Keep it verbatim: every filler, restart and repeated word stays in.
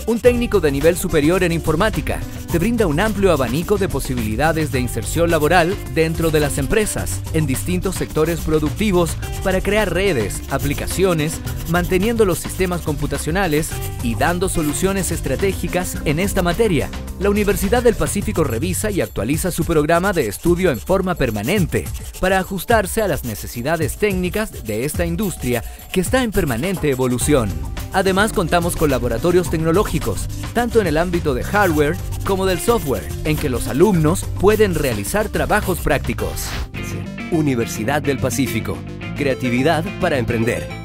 Un técnico de nivel superior en informática te brinda un amplio abanico de posibilidades de inserción laboral dentro de las empresas, en distintos sectores productivos para crear redes, aplicaciones, manteniendo los sistemas computacionales y dando soluciones estratégicas en esta materia. La Universidad del Pacífico revisa y actualiza su programa de estudio en forma permanente para ajustarse a las necesidades técnicas de esta industria que está en permanente evolución. Además, contamos con laboratorios tecnológicos, tanto en el ámbito de hardware como del software, en que los alumnos pueden realizar trabajos prácticos. Universidad del Pacífico. Creatividad para emprender.